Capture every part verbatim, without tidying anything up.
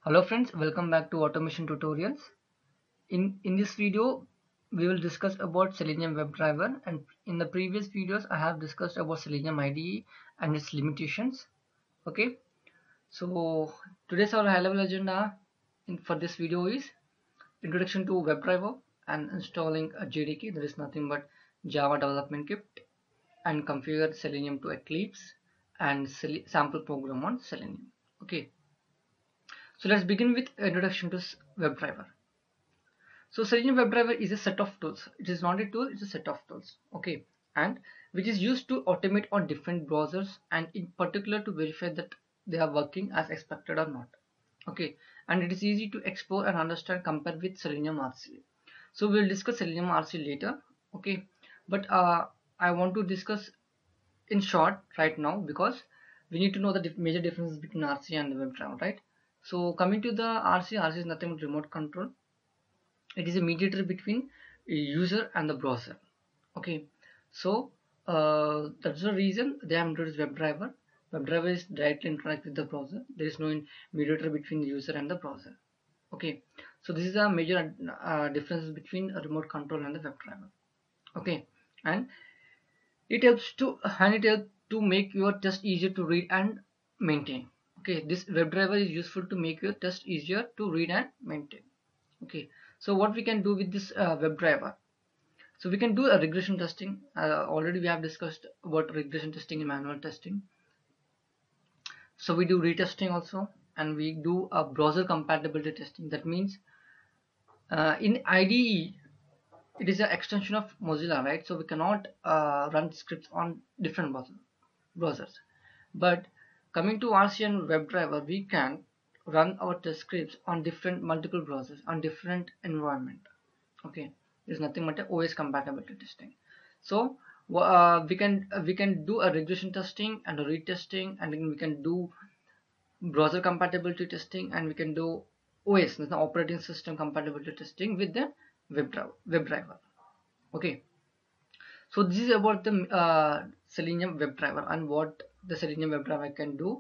Hello friends, welcome back to automation tutorials. In, in this video, we will discuss about Selenium WebDriver, and in the previous videos I have discussed about Selenium I D E and its limitations. Okay, so today's our high level agenda in, for this video is introduction to WebDriver and installing a J D K, that is nothing but Java Development Kit, and configure Selenium to Eclipse and sample program on Selenium. Okay. So let's begin with introduction to WebDriver. So Selenium WebDriver is a set of tools. It is not a tool, it's a set of tools. Okay, and which is used to automate on different browsers, and in particular to verify that they are working as expected or not. Okay, and it is easy to explore and understand compared with Selenium R C. So we'll discuss Selenium R C later. Okay, but uh, I want to discuss in short right now because we need to know the major differences between R C and the WebDriver, right? So coming to the R C, R C is nothing but remote control. It is a mediator between a user and the browser. Okay, so uh, that's the reason they have introduced WebDriver. WebDriver is directly interact with the browser. There is no mediator between the user and the browser. Okay, so this is the major uh, differences between a remote control and the WebDriver. Okay, and it helps to and it helps to make your test easier to read and maintain. Okay, this WebDriver is useful to make your test easier to read and maintain. Okay, so what we can do with this uh, WebDriver? So we can do a regression testing. Uh, already we have discussed about regression testing and manual testing. So we do retesting also, and we do a browser compatibility testing. That means uh, in I D E it is an extension of Mozilla, right? So we cannot uh, run scripts on different browser, browsers. But coming to R C and WebDriver, we can run our test scripts on different multiple browsers on different environment. Okay, there's nothing but a O S compatibility testing. So uh, we can uh, we can do a regression testing and a retesting, and then we can do browser compatibility testing, and we can do O S, the operating system compatibility testing with the WebDriver. WebDriver. Okay, so this is about the uh, Selenium WebDriver and what the Selenium WebDriver can do.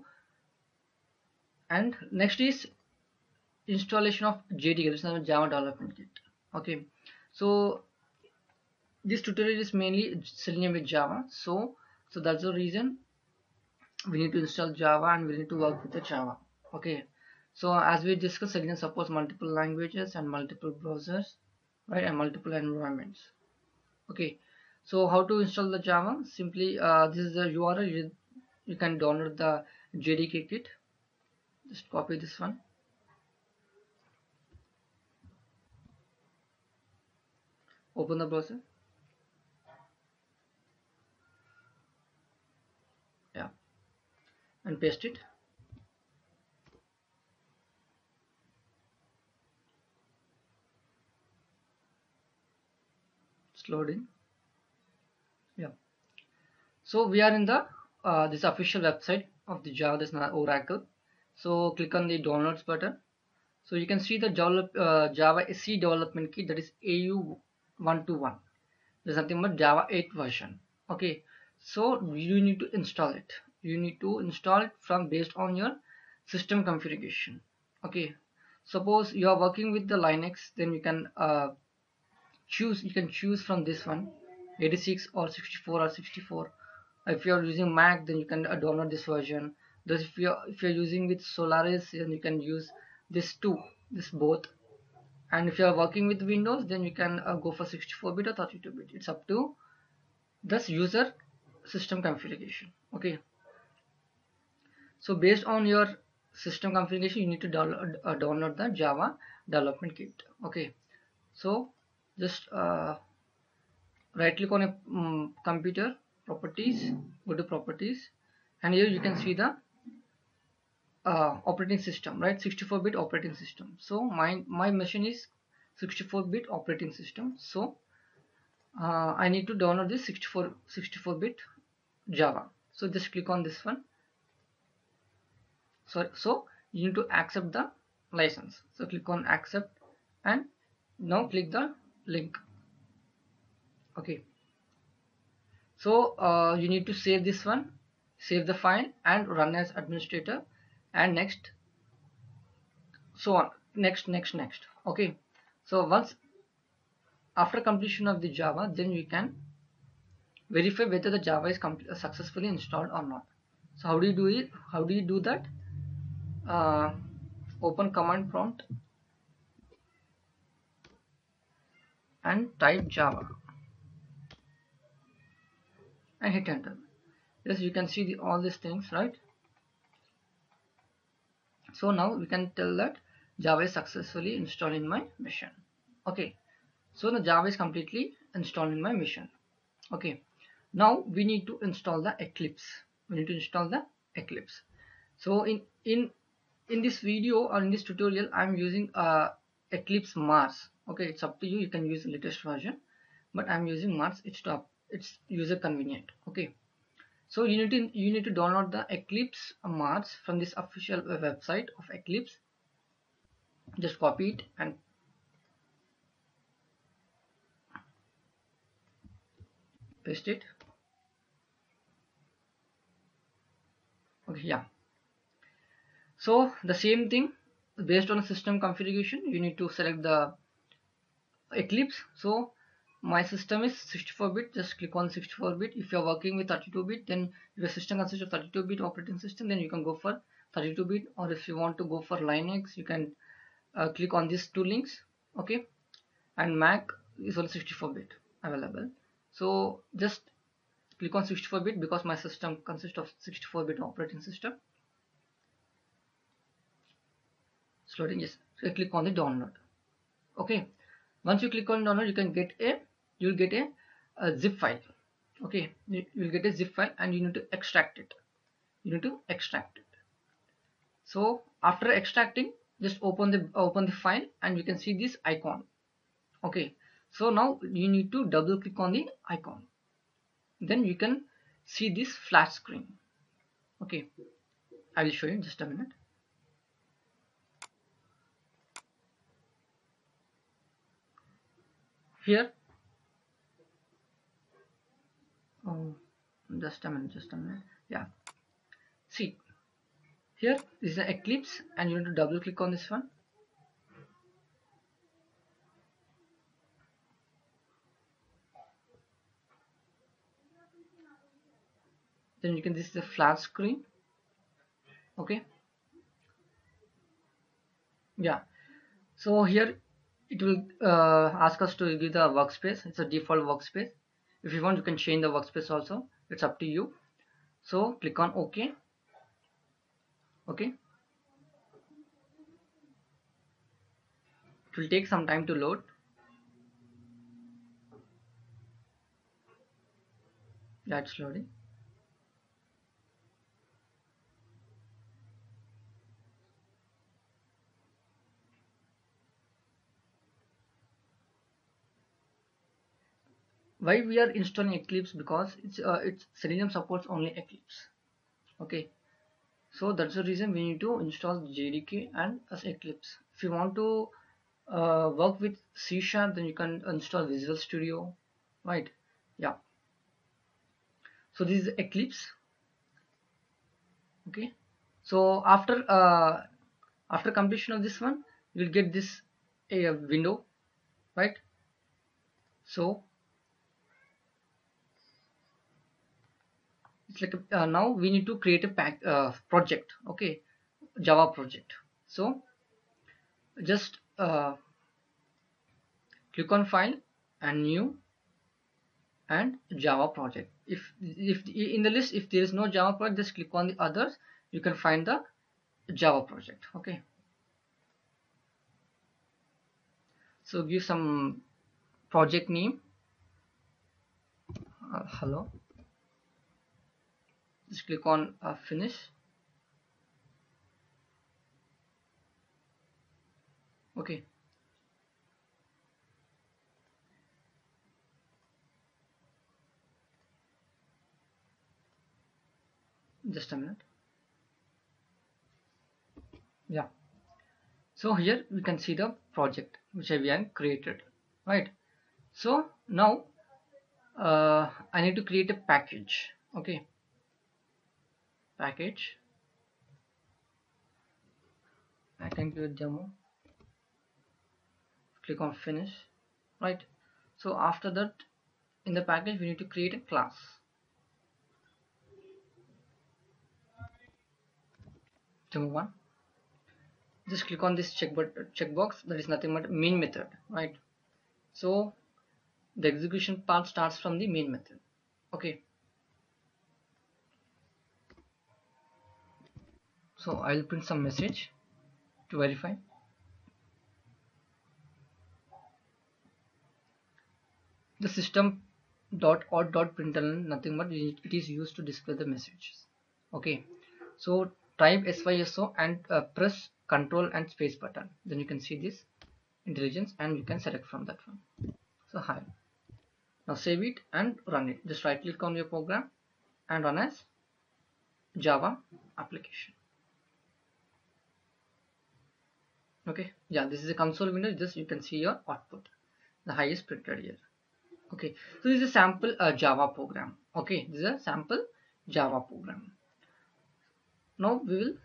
And next is installation of J D K, this is Java Development Kit. Okay, so this tutorial is mainly Selenium with Java. So, so that's the reason we need to install Java and we need to work with the Java. Okay. So as we discussed, Selenium supports multiple languages and multiple browsers, right, and multiple environments. Okay. So how to install the Java? Simply, uh, this is the U R L. You, you can download the J D K kit. Just copy this one. Open the browser. Yeah, and paste it. It's loading. Yeah. So we are in the uh, this official website of the Java, this Oracle. So click on the downloads button. So you can see the Java, uh, Java C development kit, that is A U one twenty-one. There's nothing but Java eight version. Okay, so you need to install it. You need to install it from based on your system configuration. Okay, suppose you are working with the Linux, then you can uh, choose. You can choose from this one, eighty-six or sixty-four or sixty-four. If you are using Mac, then you can uh, download this version. Thus, if you are if you are using with Solaris, then you can use this two, this both. And if you are working with Windows, then you can uh, go for sixty-four bit or thirty-two bit. It's up to this user system configuration. Okay, so based on your system configuration, you need to download, uh, download the Java development kit. Okay, so just uh, right click on a um, computer, properties, go to properties, and here you can see the uh, operating system, right? sixty-four bit operating system. So my my machine is sixty-four bit operating system. So uh, I need to download this sixty-four bit Java. So just click on this one. So so you need to accept the license. So click on accept, and now click the link. Okay, so uh, you need to save this one, save the file and run as administrator, and next so on, next next next. Okay, so once after completion of the Java, then we can verify whether the Java is successfully installed or not. So how do you do it? How do you do that? Uh, open command prompt and type Java and hit enter. Yes, you can see the, all these things, right? So now we can tell that Java is successfully installed in my machine. Okay, so the Java is completely installed in my machine. Okay, now we need to install the Eclipse. We need to install the Eclipse. So in in in this video or in this tutorial, I'm using uh, Eclipse Mars. Okay, it's up to you. You can use the latest version, but I'm using Mars. It's top. It's user convenient. Okay, so you need to you need to download the Eclipse Mars from this official website of Eclipse. Just copy it and paste it. Okay, yeah. So the same thing, based on system configuration, you need to select the Eclipse. So my system is sixty-four bit. Just click on sixty-four bit. If you're working with thirty-two bit, then if your system consists of thirty-two bit operating system, then you can go for thirty-two bit. Or if you want to go for Linux, you can uh, click on these two links. Okay, and Mac is only sixty-four bit available. So just click on sixty-four bit because my system consists of sixty-four bit operating system. It's loading. Yes, so click on the download. Okay, once you click on download, you can get a you'll get a, a zip file. Okay, you will get a zip file and you need to extract it. You need to extract it. So after extracting, just open the open the file and you can see this icon. Okay, so now you need to double click on the icon. Then you can see this flash screen. Okay, I will show you in just a minute. Here, oh, just a minute, just a minute. Yeah, see, here is the Eclipse and you need to double click on this one. Then you can, this is the flash screen. Okay, yeah, so here it will uh, ask us to give the workspace. It's a default workspace. If you want, you can change the workspace also. It's up to you. So click on OK. Okay, it will take some time to load. Yeah, it's loading. Why we are installing Eclipse? Because it's uh, it's Selenium supports only Eclipse. Okay, so that's the reason we need to install J D K and as Eclipse. If you want to uh, work with C sharp, then you can install Visual Studio, right? Yeah, so this is Eclipse. Okay, so after uh, after completion of this one, you will get this a window, right? So it's like a, uh, now we need to create a pack uh, project. Okay, Java project. So just uh, click on file and new and Java project. If if in the list, if there is no Java project, just click on the others. You can find the Java project. Okay, so give some project name. Uh, hello, just click on uh, finish. Okay, just a minute. Yeah, so here we can see the project which I have created, right? So now uh, I need to create a package. Okay, package. I can create demo. Click on finish, right? So after that, in the package we need to create a class. Demo one. Just click on this check but checkbox, that is nothing but main method, right? So the execution part starts from the main method. Okay, so I'll print some message to verify. The system dot out dot println, nothing but it is used to display the messages. Okay, so type 𝗖𝗄 and uh, press control and space button, then you can see this intelligence and you can select from that one. So hi, now save it and run it. Just right click on your program and run as Java application. Okay, yeah, this is a console window. Just you can see your output, the high is printed here. Okay, so this is a sample uh, Java program. Okay, this is a sample Java program. Now we will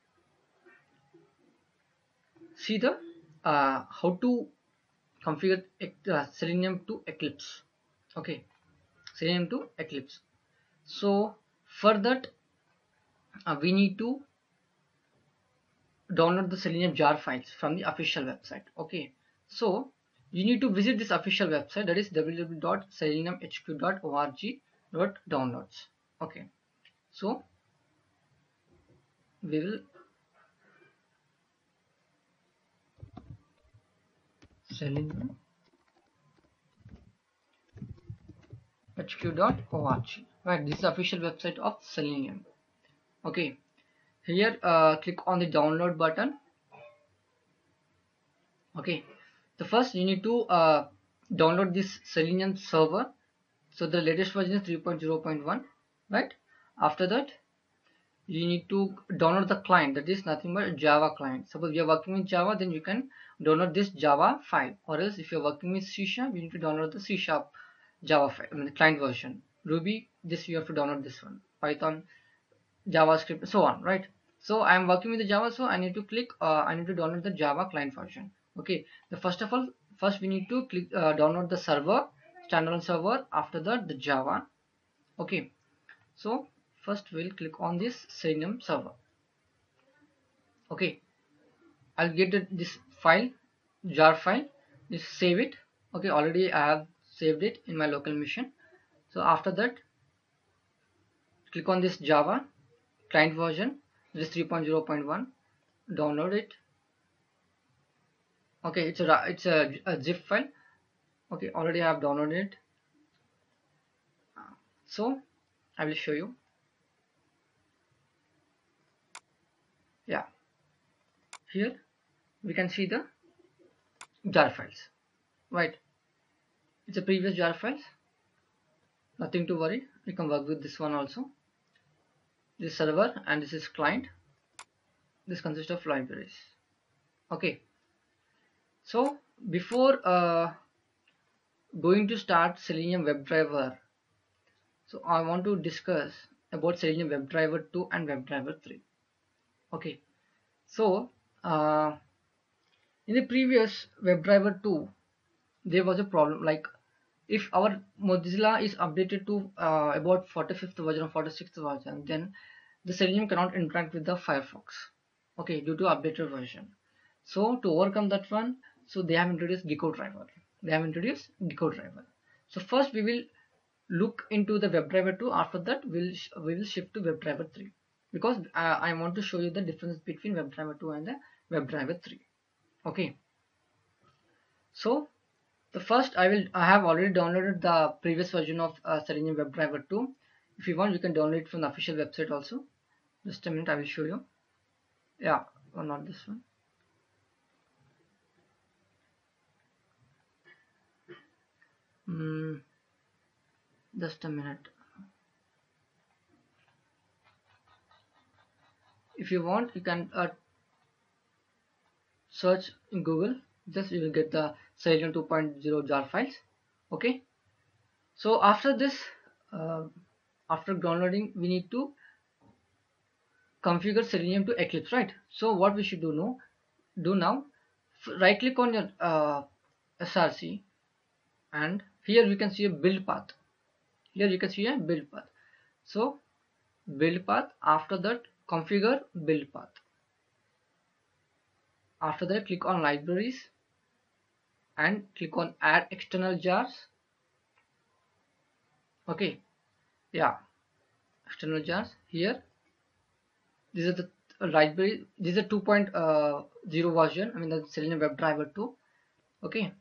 see the uh, how to configure uh, Selenium to Eclipse. Okay, Selenium to Eclipse. So for that uh, we need to download the Selenium jar files from the official website. Okay, so you need to visit this official website, that is w w w dot selenium h q dot org dot downloads. Okay, so we will selenium h q dot org, right? This is the official website of Selenium. Okay, here uh, click on the download button. Okay, the first you need to uh, download this Selenium server. So the latest version is three point zero point one, right? After that you need to download the client, that is nothing but Java client. Suppose you are working with Java, then you can download this Java file, or else if you are working with C sharp, you need to download the C sharp Java file, I mean the client version. Ruby, this you have to download this one. Python, JavaScript, so on, right? So I am working with the Java, so I need to click uh, I need to download the Java client version. Okay, the first of all first we need to click uh, download the server, standalone server. After that the Java. Okay, so first we'll click on this Selenium server. Okay, I'll get the, this file, jar file, just save it. Okay, already I have saved it in my local machine. So after that click on this Java client version, this three point zero point one, download it. Okay, it's a it's a, a zip file. Okay, already I have downloaded it, so I will show you. Yeah, here we can see the jar files, right? It's a previous jar files, nothing to worry. You can work with this one also. This server and this is client. This consists of libraries. Okay, so before uh, going to start Selenium WebDriver, so I want to discuss about Selenium WebDriver two and WebDriver three. Okay, so uh, in the previous WebDriver two, there was a problem, like if our Mozilla is updated to uh, about forty-fifth version or forty-sixth version, then the Selenium cannot interact with the Firefox, okay, due to updated version. So to overcome that one, so they have introduced 𝗖𝗄𝗁. They have introduced 𝗖𝗄𝗁. So first we will look into the WebDriver two. After that we'll we will shift to WebDriver three, because uh, I want to show you the difference between WebDriver two and the WebDriver three. Okay, so the first I will I have already downloaded the previous version of uh, Selenium WebDriver two. If you want, you can download it from the official website also. Just a minute, I will show you. Yeah, or not this one. Mm, just a minute. If you want, you can uh, search in Google. Just you will get the Selenium two point zero jar files. Okay. So after this, uh, after downloading, we need to configure Selenium to Eclipse, right? So what we should do now, do now, right click on your uh, S R C, and here you can see a build path. Here you can see a build path. So build path, after that configure build path. After that click on libraries and click on add external jars. Okay, yeah, external jars. Here this is the library, this is a two point zero version, I mean the Selenium WebDriver two. Okay,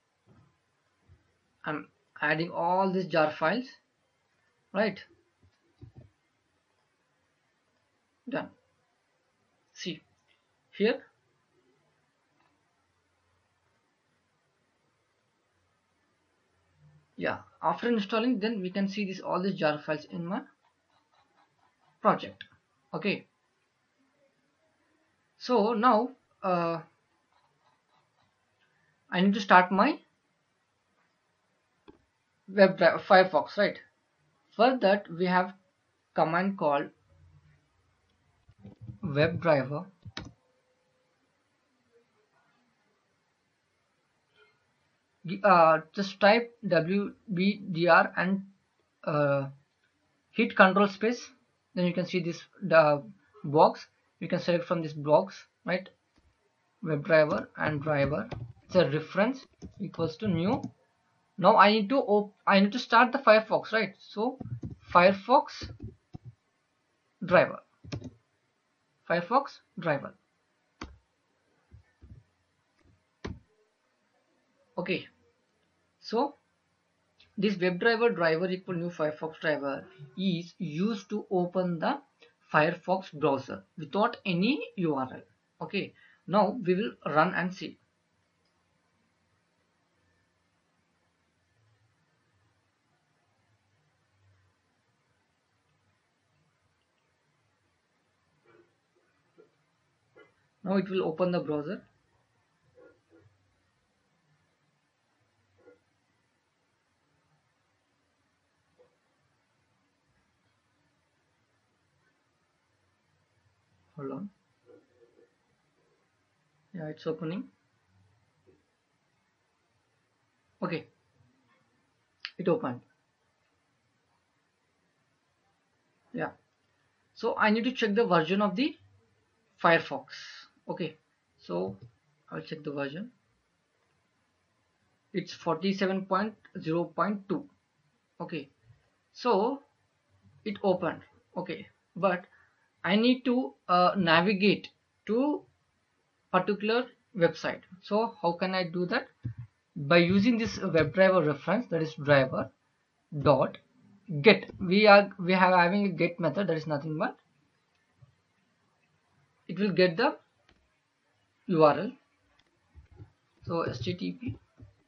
I'm adding all these jar files, right? Done. See here, yeah, after installing, then we can see this all these jar files in my project. Okay, so now uh, I need to start my WebDriver Firefox, right? For that we have command called WebDriver uh, just type W B D R and uh, hit control space, then you can see this the box. You can select from this box, right? WebDriver and driver, it's a reference equals to new. Now I need to op I need to start the Firefox, right? So Firefox driver, Firefox driver. Okay, so this WebDriver driver equal new Firefox driver is used to open the Firefox browser without any U R L. Okay, now we will run and see. Now it will open the browser. Hold on. Yeah, it's opening. Okay, it opened. Yeah, so I need to check the version of the Firefox. Okay, so I'll check the version. It's forty-seven point zero point two. Okay, so it opened. Okay, but I need to uh, navigate to particular website. So how can I do that? By using this WebDriver reference, that is driver dot get. We are we have having a get method, that is nothing but it will get the U R L. So H T T P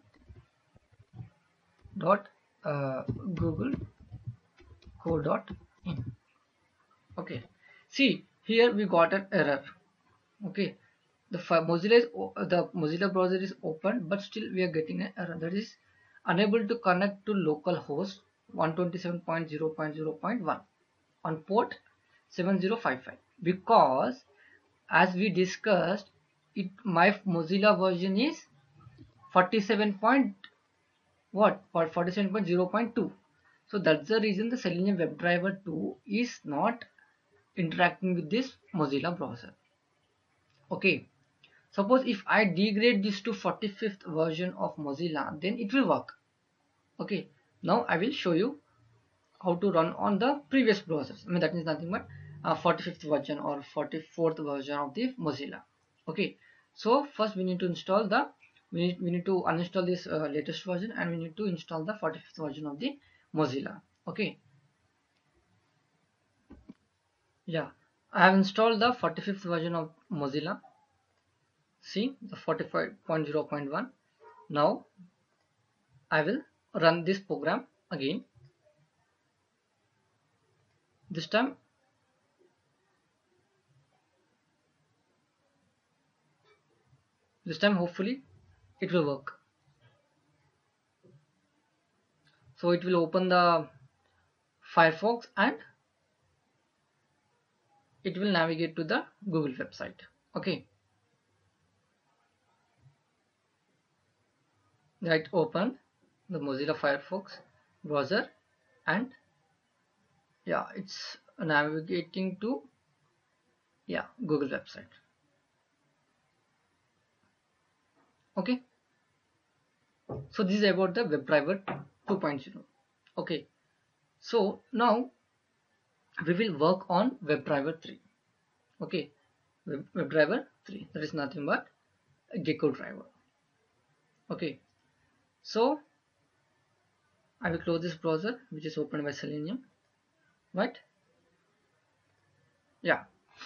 dot uh, google co dot in. Okay, see here we got an error. Okay, the Mozilla is the Mozilla browser is open, but still we are getting an error, that is unable to connect to localhost one twenty-seven dot zero dot zero dot one on port seven zero five five, because as we discussed, it my Mozilla version is forty-seven point what forty-seven point zero point two. So that's the reason the Selenium WebDriver two is not interacting with this Mozilla browser. Okay, suppose if I degrade this to forty-fifth version of Mozilla, then it will work. Okay, now I will show you how to run on the previous browsers. I mean that is nothing but uh, forty-fifth version or forty-fourth version of the Mozilla. Okay, so first we need to install the we need, we need to uninstall this uh, latest version, and we need to install the forty-fifth version of the Mozilla. Okay, yeah, I have installed the forty-fifth version of Mozilla. See the forty-five point zero point one. Now I will run this program again. This time this time hopefully it will work. So it will open the Firefox and it will navigate to the Google website. Okay, right, open the Mozilla Firefox browser, and yeah, it's navigating to yeah Google website. Okay, so this is about the WebDriver two point oh. Okay, so now we will work on WebDriver three. Okay, Web, WebDriver three, that is nothing but a Gecko driver. Okay, so I will close this browser which is opened by Selenium, right? Yeah,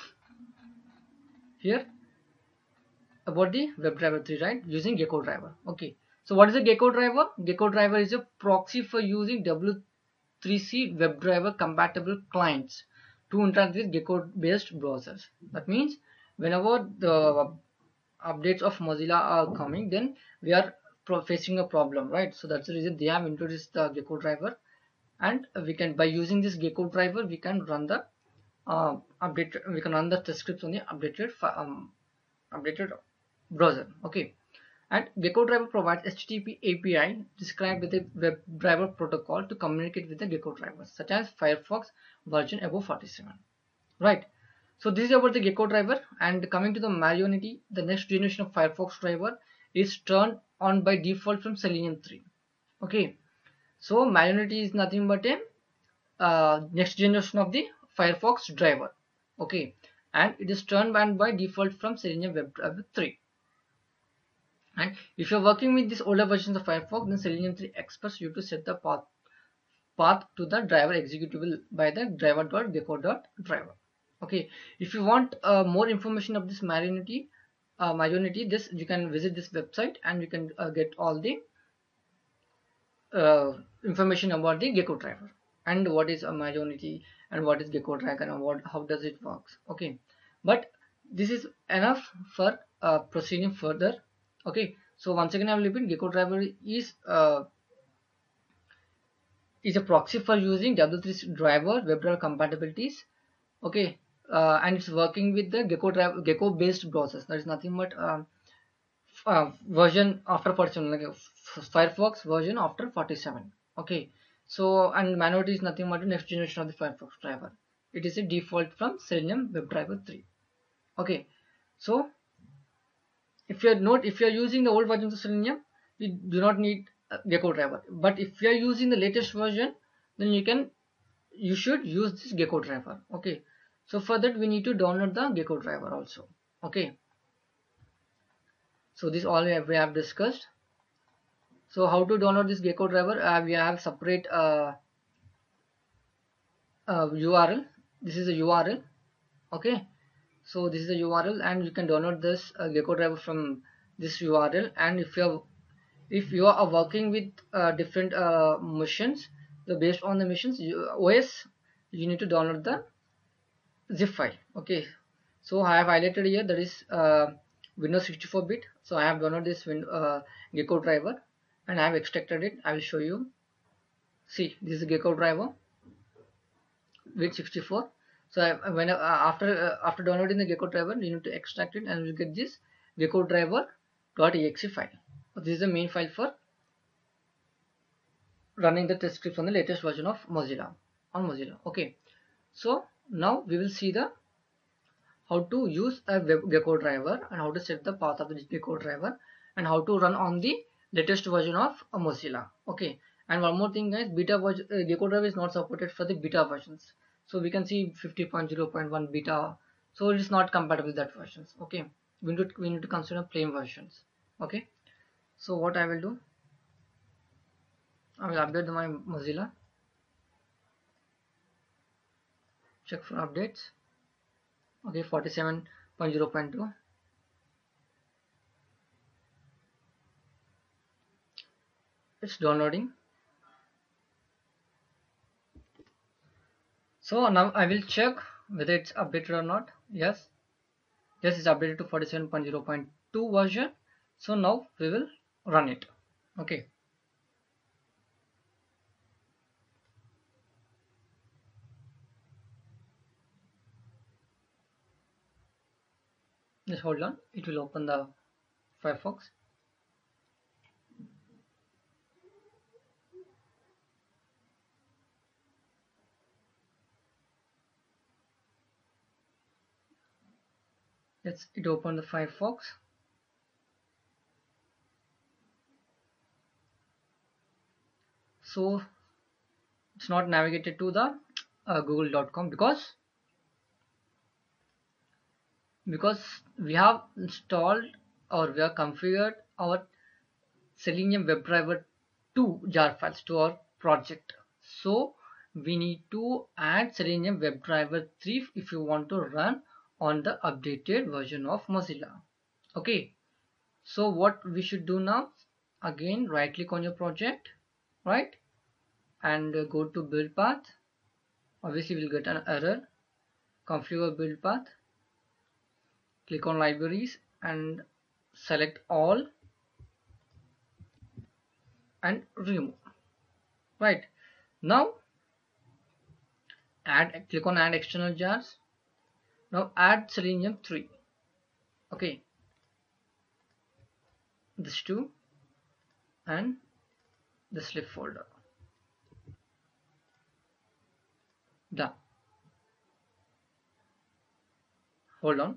here about the WebDriver three, right, using Gecko driver. Okay, so what is a Gecko driver? Gecko driver is a proxy for using W three C WebDriver compatible clients to interact with Gecko based browsers. That means whenever the updates of Mozilla are coming, then we are facing a problem, right? So that's the reason they have introduced the Gecko driver, and we can, by using this Gecko driver, we can run the uh, update we can run the test scripts on the updated um, updated browser. Okay, and Gecko driver provides H T T P A P I described with a WebDriver protocol to communicate with the Gecko drivers, such as Firefox version above forty-seven. Right. So this is about the Gecko driver. And coming to the Marionette, the next generation of Firefox driver is turned on by default from Selenium three. Okay. So Marionette is nothing but a uh, next generation of the Firefox driver. Okay, and it is turned on by default from Selenium WebDriver three. And if you're working with this older versions of Firefox, then Selenium three expects you to set the path path to the driver executable by the driver.gecko.driver. Okay, if you want uh, more information of this Marionette, uh, Marionette, this you can visit this website and you can uh, get all the uh, information about the Gecko driver and what is a Marionette and what is Gecko driver and what how does it works. Okay, but this is enough for uh, proceeding further. Okay, so once again I will repeat, Gecko driver is uh, is a proxy for using W three C driver WebDriver compatibilities. Okay, uh, and it's working with the Gecko driver Gecko based browsers. That is nothing but um, uh, version after forty-seven, like Firefox version after forty-seven. Okay, so and Marionette is nothing but the next generation of the Firefox driver. It is a default from Selenium WebDriver three. Okay, so if you are not if you are using the old versions of Selenium, you do not need a Gecko driver. But if you are using the latest version, then you can you should use this Gecko driver. Okay, so for that we need to download the Gecko driver also. Okay, so this all we have, we have discussed. So how to download this Gecko driver? Uh, we have separate uh, uh, U R L. This is a U R L. Okay, so this is a U R L, and you can download this uh, Gecko driver from this U R L. And if you are if you are working with uh, different uh, machines, so based on the machines you, O S, you need to download the zip file. Okay, so I have highlighted here that is uh, Windows sixty-four bit. So I have downloaded this win uh, Gecko driver and I have extracted it. I will show you. See, this is a Gecko driver with sixty-four. So I, when uh, after uh, after downloading the Gecko driver, you need to extract it and you get this Gecko driver.exe file. So this is the main file for running the test scripts on the latest version of Mozilla on Mozilla. Okay, so now we will see the how to use a web Gecko driver and how to set the path of the Gecko driver and how to run on the latest version of Mozilla. Okay, and one more thing guys, beta version uh, Gecko driver is not supported for the beta versions. So we can see fifty point zero point one beta, so it is not compatible with that versions. Okay, we need to, we need to consider plain versions. Okay, so what I will do, I will update my Mozilla, check for updates. Okay, forty-seven point zero point two. It's downloading. So now I will check whether it's updated or not. Yes, yes, it's updated to forty-seven point zero point two version. So now we will run it. Okay. Just hold on. It will open the Firefox. let's it open the Firefox. So it's not navigated to the uh, google dot com because because we have installed or we have configured our Selenium WebDriver two jar files to our project. So we need to add Selenium WebDriver three if you want to run on the updated version of Mozilla. Okay, so what we should do now, again right click on your project, right, and uh, go to build path. Obviously we'll get an error. Configure build path, click on libraries and select all and remove. Right, now add click on add external jars. Now add Selenium three. Okay, this two and the slip folder. Done. Hold on.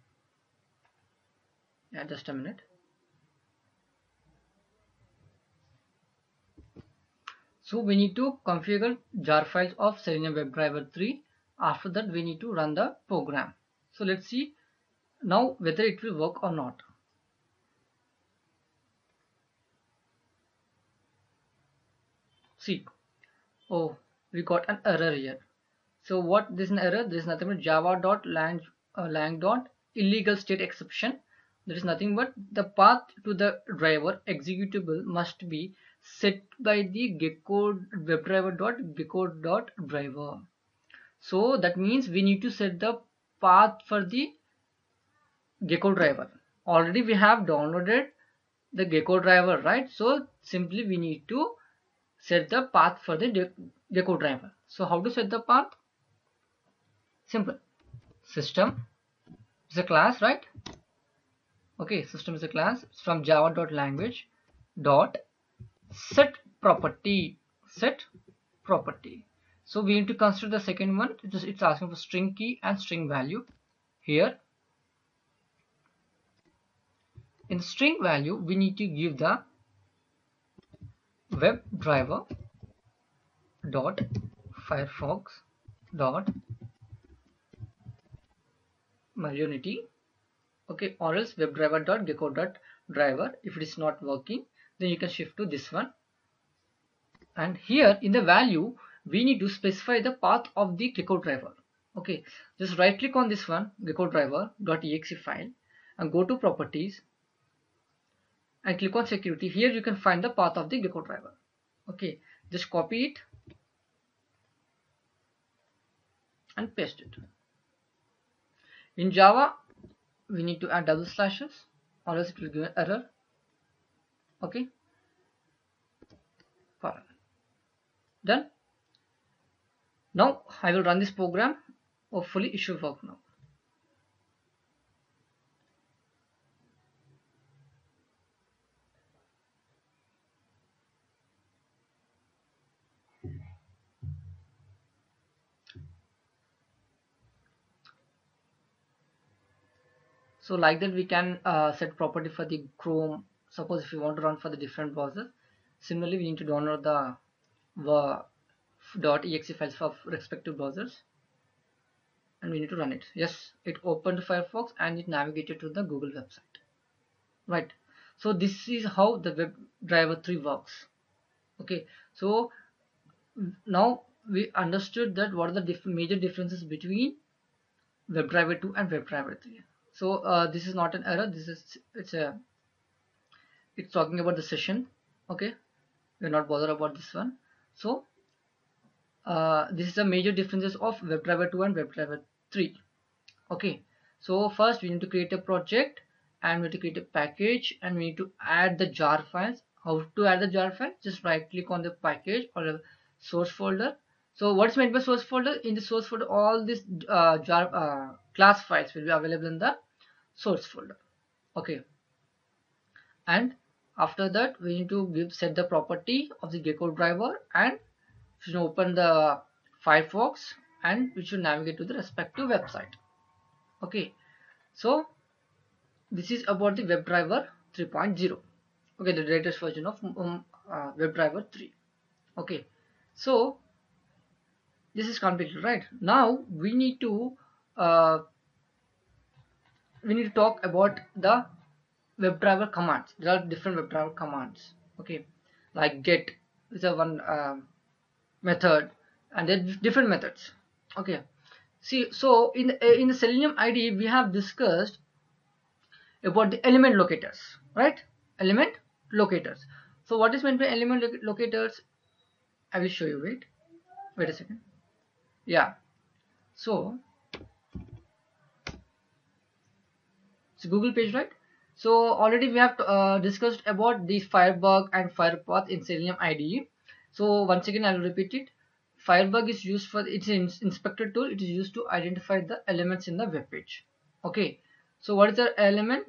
Yeah, just a minute. So we need to configure jar files of Selenium WebDriver three. After that we need to run the program. So let's see now whether it will work or not. See, oh, we got an error here. So what this is an error? There is nothing but java.lang uh, lang dot illegal state exception. There is nothing but the path to the driver executable must be set by the gecko webdriver.gecko.driver. So that means we need to set the path for the gecko driver. Already we have downloaded the gecko driver, right? So simply we need to set the path for the gecko driver. So how to set the path? Simple. System is a class, right? Okay, system is a class. It's from java.language dot set property. Set property. So we need to consider the second one. It's, it's asking for string key and string value. Here in string value we need to give the WebDriver dot Firefox dot Marionity. Okay, or else WebDriver.gecko.driver. If it is not working, then you can shift to this one. And here in the value we need to specify the path of the gecko driver. Okay, just right click on this one, gecko driver.exe file, and go to properties and click on security. Here you can find the path of the gecko driver. Okay, just copy it and paste it. In Java we need to add double slashes or else it will give an error. Okay, fine. Done. Now I will run this program. Hopefully it should work now. So like that we can uh, set property for the Chrome. Suppose if you want to run for the different browser. Similarly we need to download the uh, .exe files for respective browsers and we need to run it. Yes, it opened Firefox and it navigated to the Google website. Right. So this is how the WebDriver three works. Okay. So now we understood that what are the diff major differences between WebDriver two and WebDriver three. So uh, this is not an error. This is it's a it's talking about the session. Okay, we're not bothered about this one. So uh, this is the major differences of WebDriver two and WebDriver three. Okay, so first we need to create a project and we need to create a package and we need to add the jar files. How to add the jar file? Just right click on the package or a source folder. So what's meant by source folder? In the source folder all these uh, jar uh, class files will be available in the source folder. Okay, and after that we need to give set the property of the gecko driver and we should open the Firefox and we should navigate to the respective website. Okay, So this is about the WebDriver three point zero. Okay, the latest version of um, uh, WebDriver three. Okay, so this is completed, right? Now we need to uh, we need to talk about the WebDriver commands. There are different WebDriver commands. Okay, like get is a one um, method, and there are different methods. Okay, see, so in the, in the Selenium I D E we have discussed about the element locators, right? Element locators. So what is meant by element lo locators? I will show you. Wait, wait a second. Yeah. So it's a Google page, right? So already we have uh, discussed about the Firebug and Firepath in Selenium I D E. So once again I will repeat it. Firebug is used for, it's an inspector tool. It is used to identify the elements in the web page. Okay. So what is the element?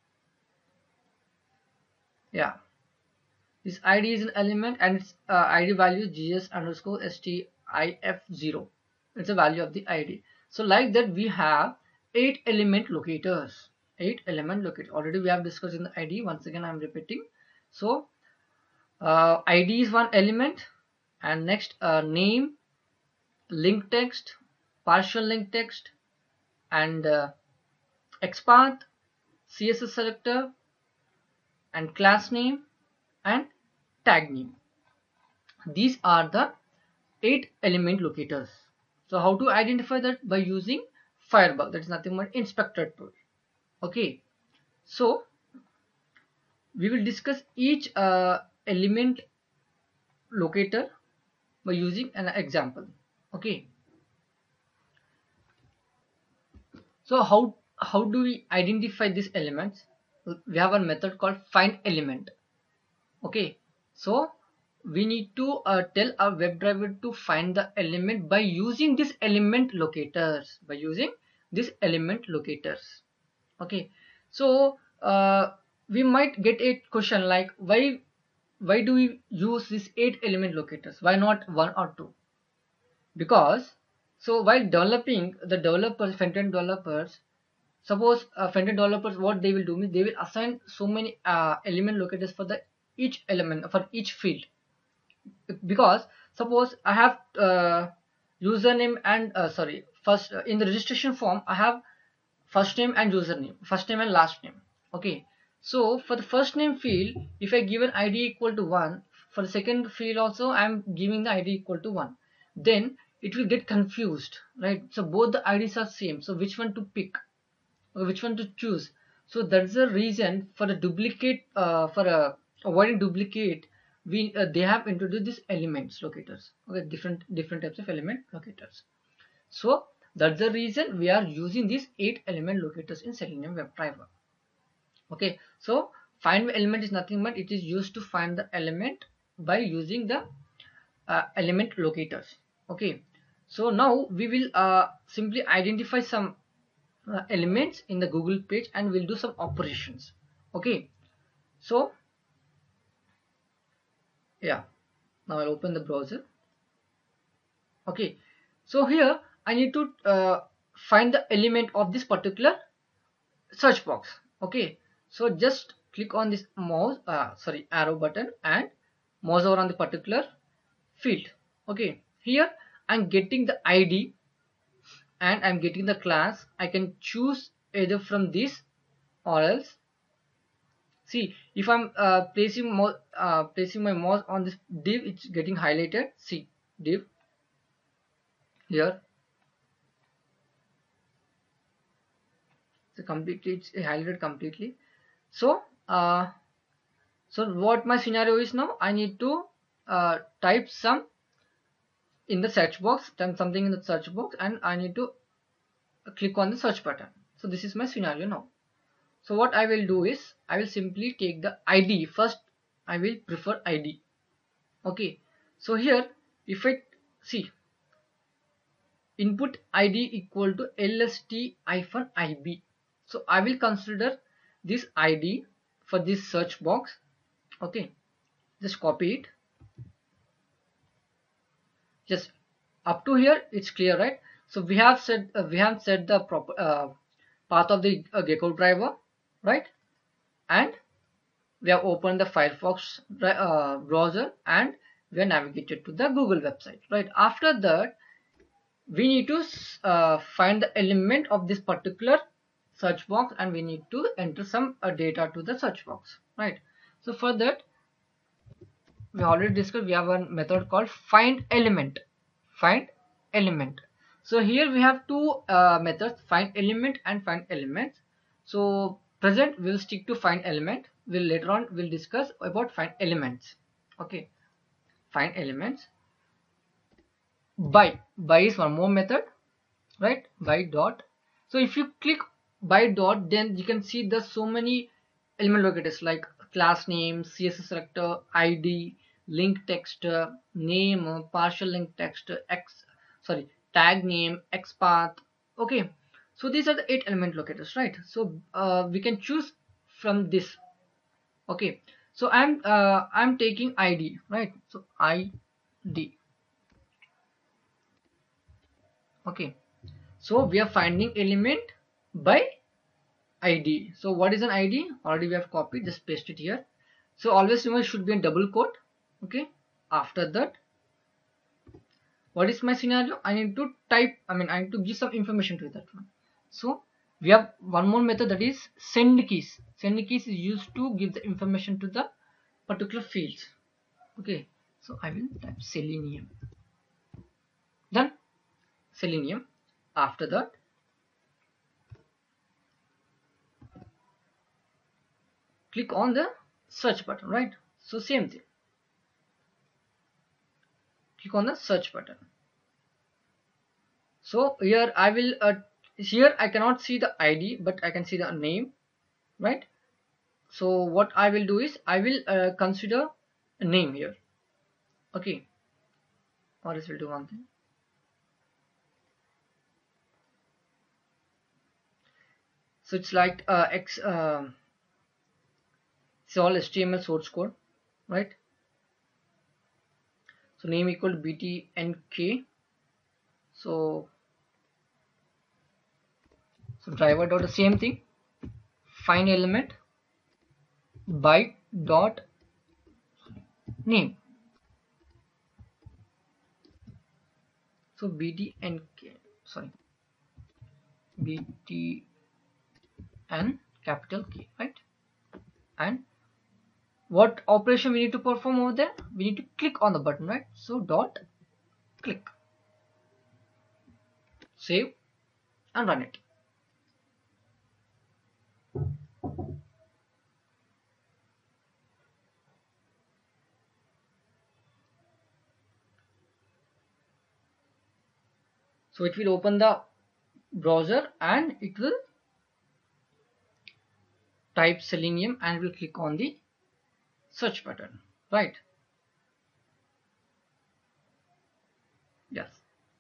Yeah. This I D is an element, and its uh, I D value is gs underscore stif zero. It's a value of the I D. So like that we have eight element locators. Eight element locators. Already we have discussed in the I D. Once again I am repeating. So uh, I D is one element, and next uh, name, link text, partial link text, and uh, XPath, C S S selector, and class name, and tag name. These are the eight element locators. So how to identify that? By using Firebug. That is nothing but inspector tool. Okay, so we will discuss each uh, element locator by using an example. Okay, so how how do we identify these elements? We have a method called find element. Okay, so we need to uh, tell our WebDriver to find the element by using this element locators. By using this element locators. Okay, so uh, we might get a question like why why do we use these eight element locators? Why not one or two? Because so while developing, the developers, front-end developers, suppose uh, front-end developers, what they will do is they will assign so many uh, element locators for the each element, for each field. Because suppose I have uh, username and uh, sorry first uh, in the registration form I have first name and username, first name and last name. Okay, so for the first name field, if I give an I D equal to one, for the second field also I am giving the I D equal to one, then it will get confused, right? So both the I Ds are same, so which one to pick or which one to choose? So that's the reason for the duplicate uh, for uh, avoiding duplicate, we uh, they have introduced these elements locators. Okay, different different types of element locators. So that's the reason we are using these eight element locators in Selenium WebDriver. Okay, so find element is nothing but it is used to find the element by using the uh, element locators. Okay, so now we will uh, simply identify some uh, elements in the Google page and we'll do some operations. Okay, so yeah, now I'll open the browser. Okay, so here I need to uh, find the element of this particular search box. Okay, so just click on this mouse uh, sorry arrow button and mouse over on the particular field. Okay, here I'm getting the I D and I'm getting the class. I can choose either from this or else. See, if I'm uh, placing more uh, placing my mouse on this div, it's getting highlighted. See, div here. So completely, it's highlighted completely. So, uh, so what my scenario is now? I need to uh, type some in the search box, type something in the search box, and I need to click on the search button. So this is my scenario now. So what I will do is I will simply take the I D first. I will prefer I D. Okay. So here, if I see input I D equal to lst-ib. So I will consider this I D for this search box. Okay, just copy it. Just up to here it's clear, right? So we have said uh, we have set the proper uh, path of the uh, gecko driver, right? And we have opened the Firefox uh, browser and we are navigated to the Google website, right? After that, we need to uh, find the element of this particular search box and we need to enter some uh, data to the search box, right? So for that, we already discussed, we have a method called find element. Find element. So here we have two uh, methods, find element and find elements. So present we'll stick to find element. We'll later on we'll discuss about find elements. Okay, find elements. By by is one more method, right? By dot. So if you click by dot, then you can see there's so many element locators like class name, C S S selector, I D, link text, name, partial link text, x sorry tag name, xpath. Okay, so these are the eight element locators, right? So uh, we can choose from this. Okay, so I'm uh, I'm taking I D, right? So I D. Okay, so we are finding element by I D. So what is an I D? Already we have copied, just paste it here. So always remember it should be a double quote. Okay, after that, what is my scenario? I need to type, I mean I need to give some information to that one. So we have one more method, that is send keys. Send keys is used to give the information to the particular fields. Okay, so I will type Selenium. Done. Selenium. After that, click on the search button, right? So same thing, click on the search button. So here I will uh, here I cannot see the I D, but I can see the name, right? So what I will do is I will uh, consider a name here. Okay, or else we'll do one thing. So it's like uh, X uh, it's all H T M L source code, right? So name equal to B T N K. So so driver dot the same thing, find element by dot name. So B T N K, sorry, B T N capital K, right? And what operation we need to perform over there? We need to click on the button, right? So dot click, save and run it. So it will open the browser and it will type Selenium and will click on the search button, right? Yes,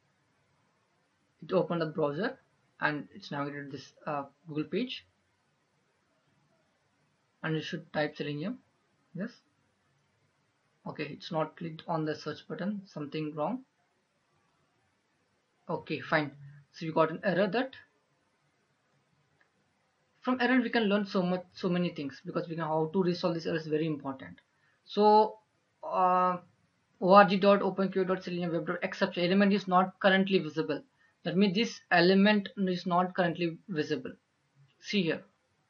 it opened the browser and it's navigated this uh, Google page and it should type Selenium. Yes, okay, it's not clicked on the search button, something wrong. Okay, fine. So you got an error. That from error we can learn so much, so many things, because we know how to resolve this error is very important. So uh, org.openqa.selenium web except element is not currently visible. That means this element is not currently visible. See here,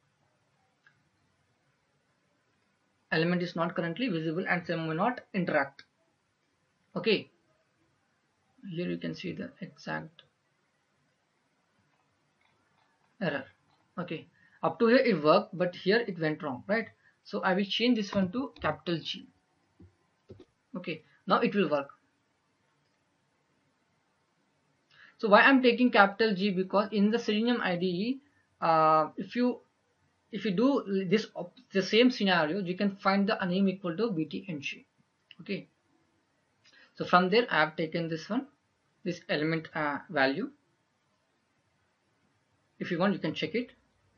element is not currently visible and some may not interact. Okay, here you can see the exact error. Okay, up to here it worked, but here it went wrong, right? So I will change this one to capital G. Okay, now it will work. So why I'm taking capital G? Because in the Selenium I D E, uh, if you if you do this the same scenario, you can find the name equal to B T N G. Okay, so from there I have taken this one, this element uh, value. If you want, you can check it.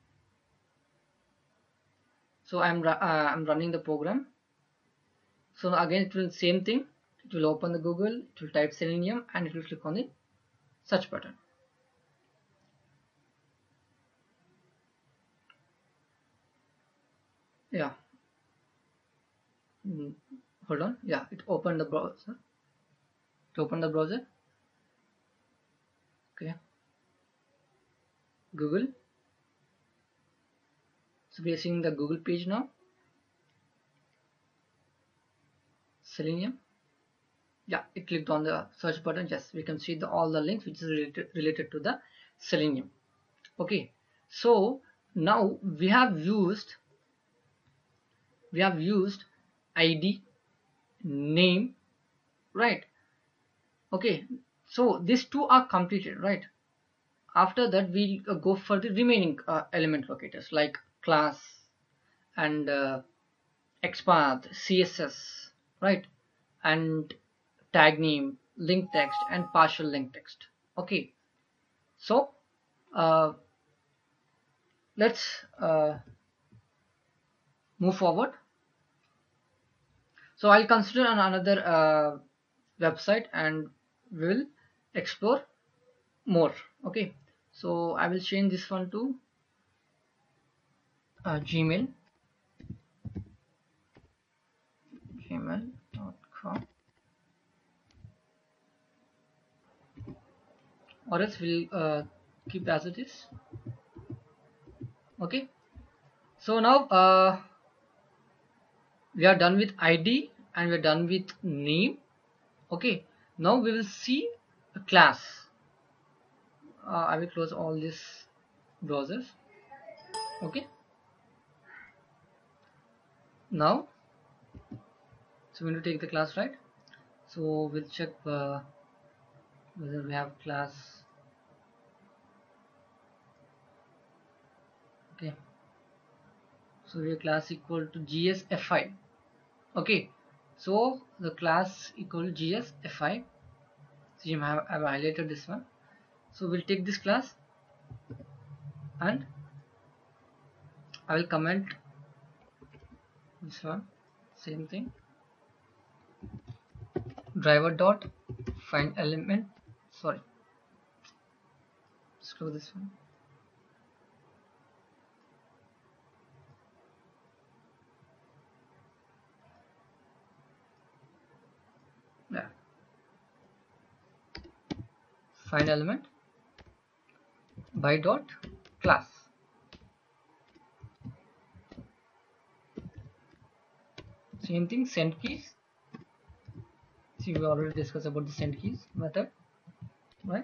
So I'm uh, I'm running the program. So again it will same thing. It will open the Google, it will type Selenium and it will click on the search button. Yeah. Mm, hold on. Yeah, it opened the browser. It opened the browser. Okay. Google. So we are seeing the Google page now. Selenium. Yeah, it clicked on the search button. Yes, we can see the all the links which is related related to the Selenium. Okay. So now we have used we have used I D, name, right? Okay. So these two are completed, right? After that, we'll uh, go for the remaining uh, element locators like class and uh, XPath, C S S, right? And tag name, link text, and partial link text. Okay, so uh, let's uh, move forward. So I'll consider an another uh, website and we'll explore more. Okay, so I will change this one to uh, Gmail, gmail dot com, or else we'll uh, keep as it is. Okay, so now uh, we are done with I D and we are done with name. Okay, now we will see a class. uh, I will close all these browsers. Okay, now so we need to take the class, right? So we'll check uh, whether we have class. Okay, so we have class equal to G S F I. Okay, so the class equal to G S F I. See, I have, I have highlighted this one. So we'll take this class and I will comment this one. Same thing. Driver dot find element. Sorry, let's close this one. Yeah. Find element by dot class. Same thing, send keys. See, we already discussed about the send keys method, right?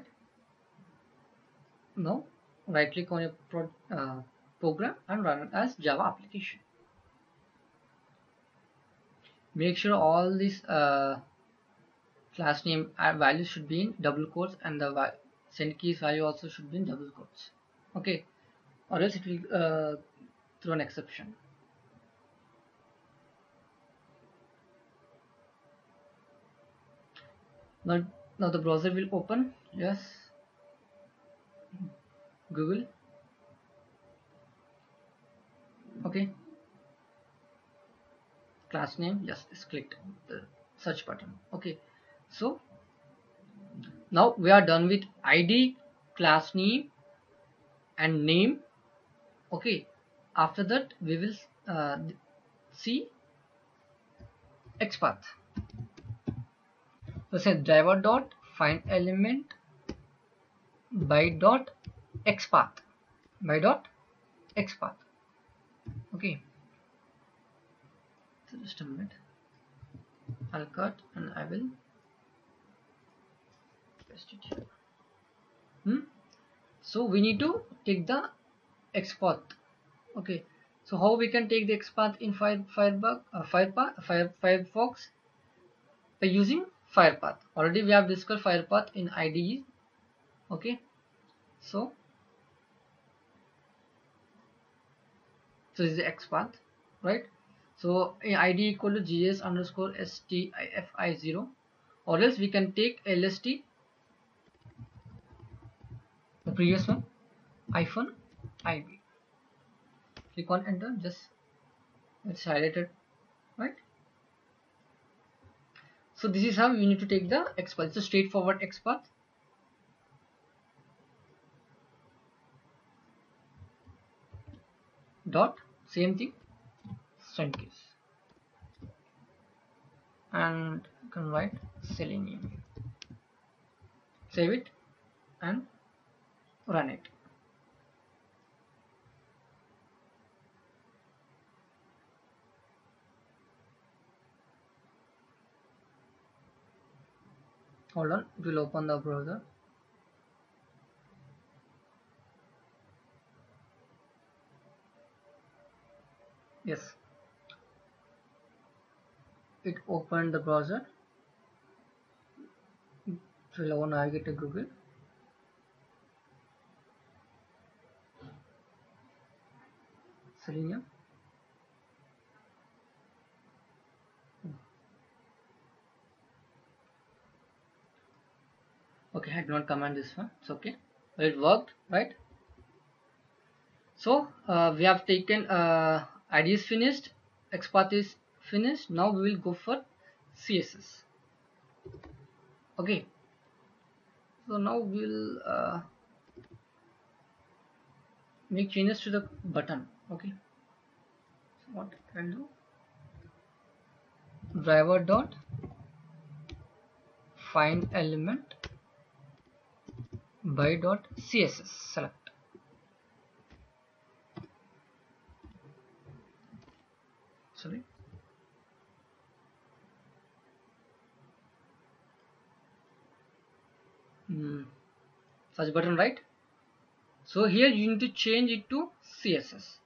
Now right click on your pro uh, program and run it as Java application. Make sure all these uh, class name values should be in double quotes and the send keys value also should be in double quotes. Okay, or else it will uh, throw an exception. Now, now the browser will open. Yes, Google. Okay, class name. Yes, it's clicked the search button. Okay, so now we are done with I D, class name, and name. Okay, after that we will uh, see XPath. So say driver dot find element by dot XPath by dot XPath. Okay, so just a minute. I'll cut and I will paste it here. Hmm? So we need to take the XPath. Okay, so how we can take the XPath in Fire, Firebug, uh, Firepath, Fire, Firefox by using Firepath. Already we have discussed Firepath in I D E. Okay, so so this is the XPath, right? So in I D equal to gs underscore stifi zero, or else we can take lst, the previous one, hyphen ib. Click on enter. Just it's highlighted, right? So this is how we need to take the XPath. It's a straightforward XPath. Dot same thing, send case, and you can write Selenium, save it and run it. Hold on, it will open the browser. Yes, it opened the browser. It will now navigate to Google. Selenium. Okay, I did not command this one. It's okay, but it worked, right? So uh, we have taken uh, I D is finished, XPath is finished. Now we will go for C S S. Okay, so now we'll uh, make changes to the button. Okay, so what I can do, driver dot find element by dot C S S select. Sorry. Hmm. Such button, right? So here you need to change it to C S S.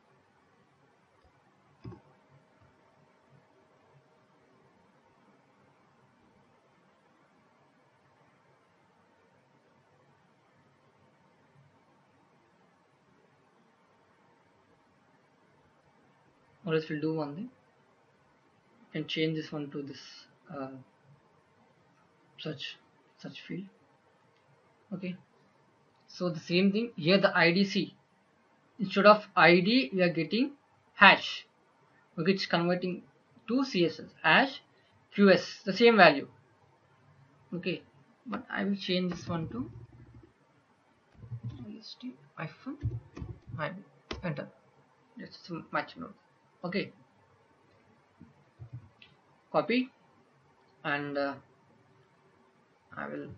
Or else we'll do one thing. You can change this one to this uh, such such field. Okay. So the same thing here, the I D C, instead of I D we are getting hash. Okay, it's converting to C S S, hash Q S, the same value. Okay, but I will change this one to list hyphen I D. Enter. That's much more. Okay, copy, and uh, I will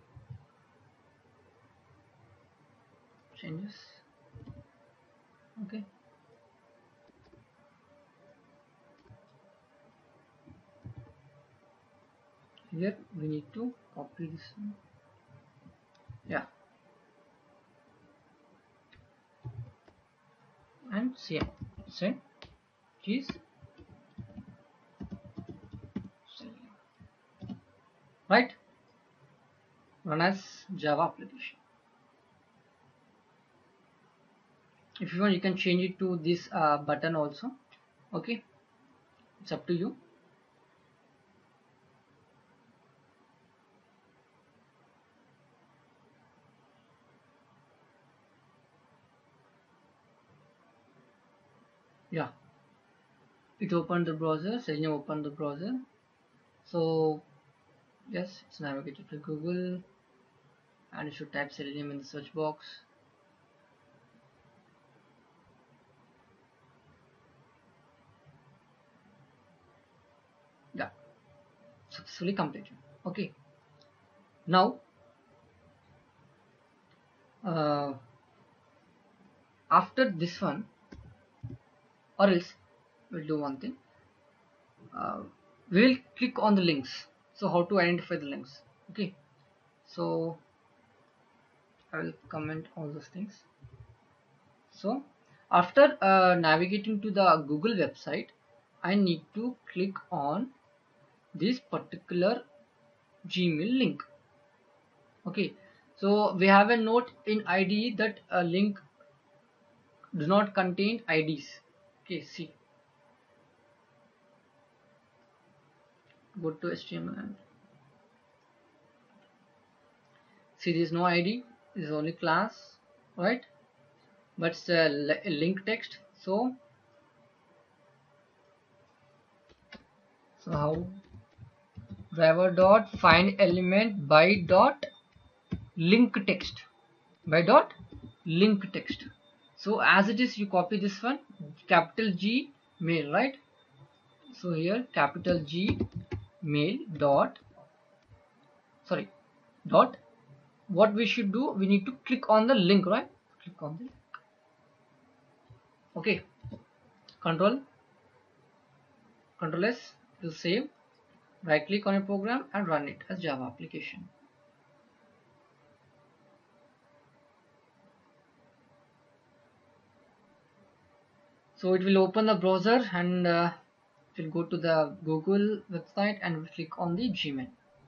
change this. Okay, here we need to copy this one. Yeah, and same send keys right, run as Java application. If you want, you can change it to this uh, button also. Okay, it's up to you. Yeah, it opened the browser. Selenium opened the browser. So yes, it's navigated to Google, and you should type Selenium in the search box. Yeah, successfully completed. Okay, now uh, after this one, or else we'll do one thing. Uh, we will click on the links. So how to identify the links? Okay, so I will comment all those things. So after uh, navigating to the Google website, I need to click on this particular Gmail link. Okay, so we have a note in I D E that a link does not contain I Ds. Okay, see, go to H T M L and see, there is no I D, there is only class, right? But it's a link text. So so how, driver dot find element by dot link text, by dot link text. So as it is, you copy this one, capital G mail, right? So here capital G mail dot sorry dot what we should do, we need to click on the link, right? Click on the link. Okay, control control S to save, right click on a program and run it as Java application. So it will open the browser and uh, it will go to the Google website and we'll click on the Gmail.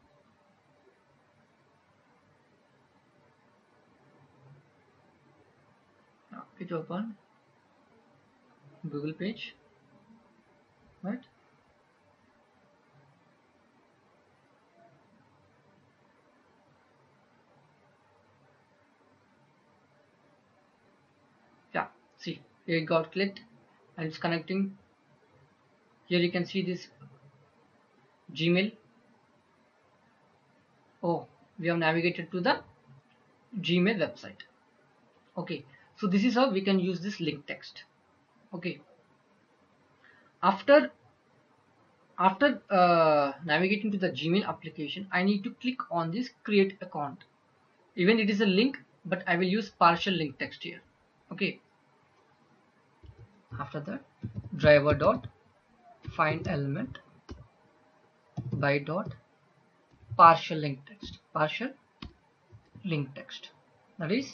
Now it open Google page, right? Yeah, see here it got clicked and it's connecting. Here you can see this Gmail. Oh, we have navigated to the Gmail website. Okay, so this is how we can use this link text. Okay, after after uh, navigating to the Gmail application, I need to click on this create account. Even it is a link, but I will use partial link text here. Okay, after that driver dot find element by dot partial link text, partial link text, that is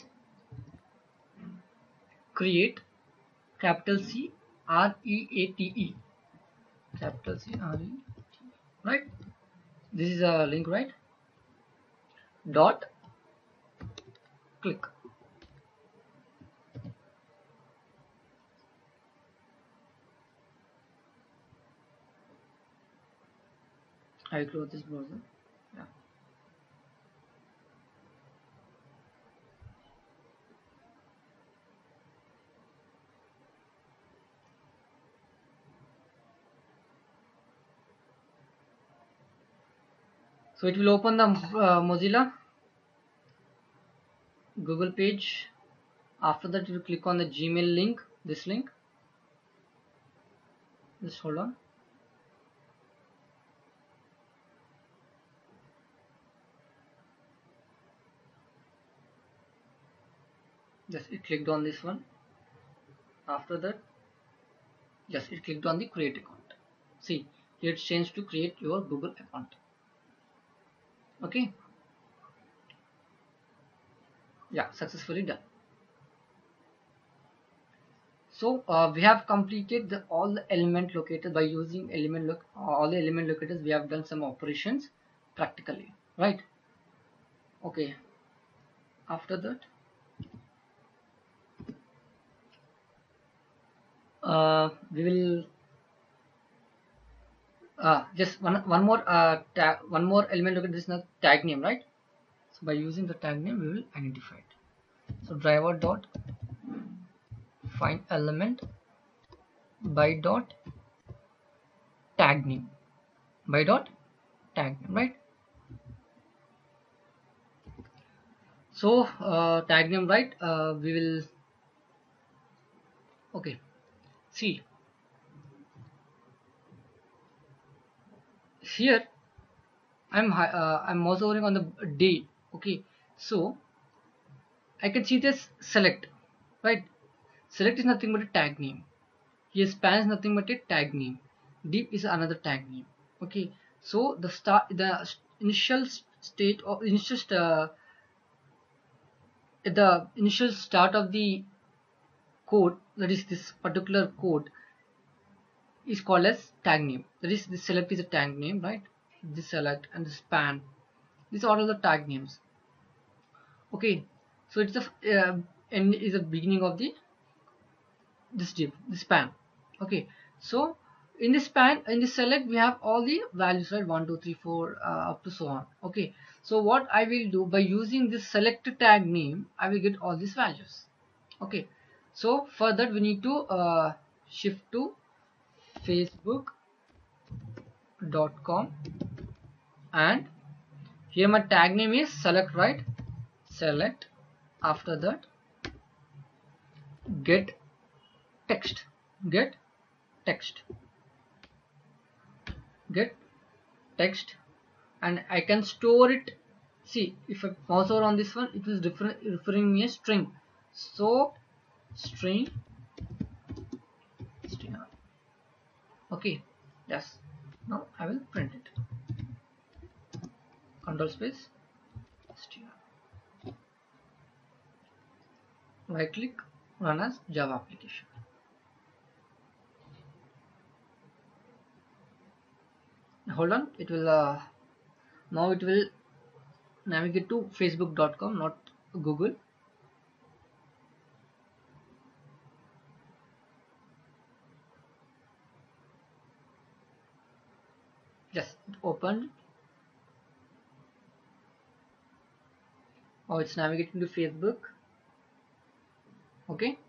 create capital C R E A T E, capital C R E, right? This is a link, right? Dot click. I will close this browser. Yeah. So it will open the uh, Mozilla Google page. After that, you click on the Gmail link. This link. Just hold on. Just it clicked on this one. After that, just it clicked on the create account. See, here it's changed to create your Google account. Okay. Yeah, successfully done. So uh, we have completed the, all the element locators by using element look all the element locators. We have done some operations practically, right? Okay. After that, uh, we will uh, just one one more uh, tag, one more element locator. This is not tag name, right? So by using the tag name, we will identify it. So driver dot find element by dot tag name, by dot tag name, right? So uh, tag name, right? Uh, we will okay. See here, I'm uh, I'm mouse overing on the day. Okay, so I can see this select, right? Select is nothing but a tag name. Here span is nothing but a tag name. Deep is another tag name. Okay, so the start, the initial state or initial uh, the initial start of the code, that is this particular code, is called as tag name. That is, this select is a tag name, right? This select and the span, these are all the tag names. Okay, so it's the uh, end is the beginning of the this div, the span. Okay, so in this span, in this select, we have all the values, right? One, two, three, four, uh, up to so on. Okay, so what I will do by using this select tag name, I will get all these values. Okay, so for that we need to uh, shift to facebook dot com, and here my tag name is select, right? Select. After that, get text, get text. get text, and I can store it. See, if I mouse over on this one, it is refer referring me a string. So string string. Okay, yes. Now I will print it. Control space str. Right click, run as Java application. Hold on, it will uh, now it will navigate to facebook dot com, not Google. Yes, it opened. Oh, it's navigating to Facebook. Okay.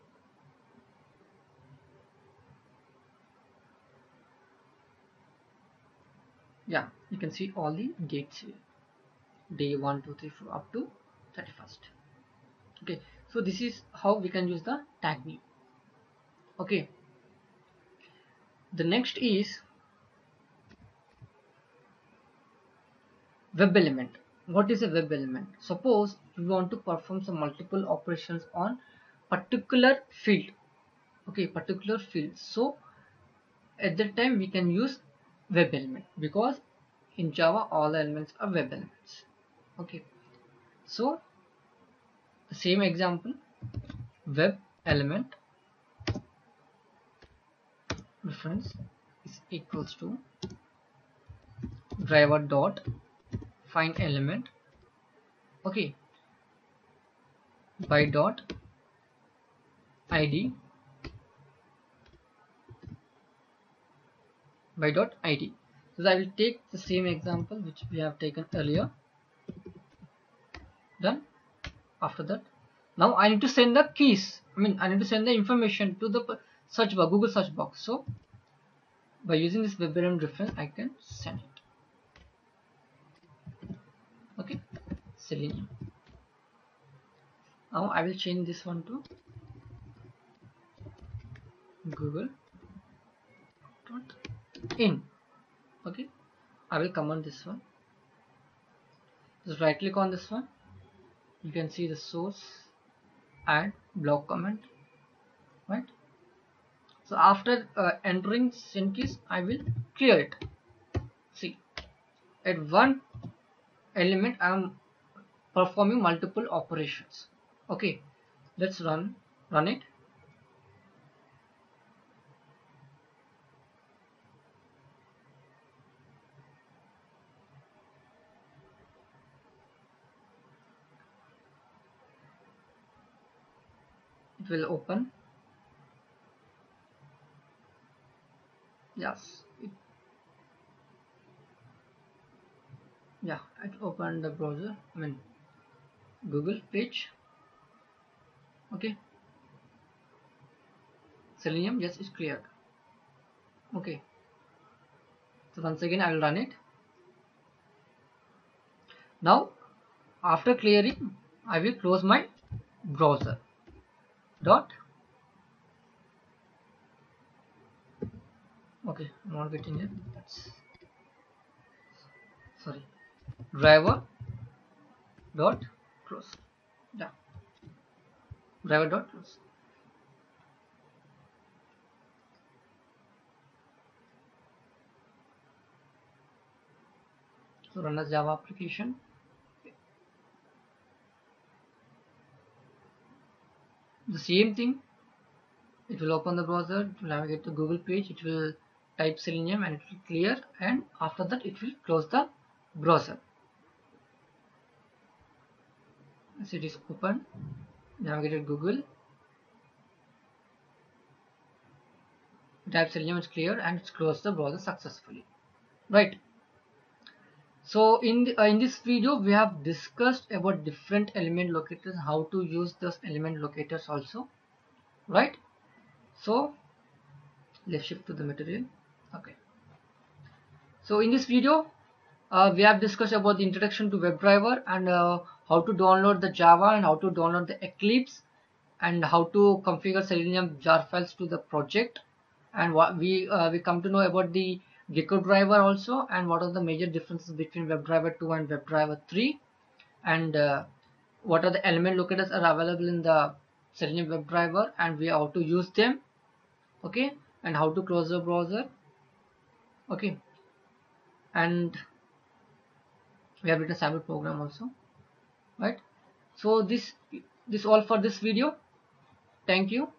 Yeah, you can see all the dates here. Day one, two, three, four up to thirty-first. Okay, so this is how we can use the tag view. Okay. The next is web element. What is a web element? Suppose you want to perform some multiple operations on particular field. Okay, particular field. So at that time we can use web element, because in Java all the elements are web elements. Okay, so the same example, web element reference is equals to driver dot find element, okay, by dot id by dot id. So I will take the same example which we have taken earlier. Done. After that, now I need to send the keys. I mean, I need to send the information to the search box, Google search box. So by using this web element reference, I can send it. Okay, Selenium. Now I will change this one to Google dot in. Okay, I will comment this one. Just right click on this one. You can see the source, add block comment, right? So after uh, entering send keys, I will clear it. See, at one element I am performing multiple operations. Okay, let's run run it. It will open. Yes, it, yeah, it opened the browser, I mean Google page. Okay, Selenium, yes, it's cleared. Okay, so once again I will run it. Now after clearing, I will close my browser dot. Okay, I'm not getting it. That's sorry. Driver dot close. Yeah, driver dot close. So run as Java application. The same thing. It will open the browser, it will navigate to Google page, it will type Selenium and it will clear, and after that it will close the browser. As it is open, navigate to Google, type Selenium, it's clear, and it's closed the browser successfully. Right. So in the, uh, in this video we have discussed about different element locators, how to use those element locators also. Right. So let's shift to the material. Okay. So in this video uh, we have discussed about the introduction to WebDriver, and uh, how to download the Java and how to download the Eclipse, and how to configure Selenium jar files to the project, and what we uh, we come to know about the Gecko driver also, and what are the major differences between WebDriver two and WebDriver three, and uh, what are the element locators are available in the Selenium WebDriver, and we how to use them, okay, and how to close the browser, okay, and we have written a sample program also, right? So this this all for this video. Thank you.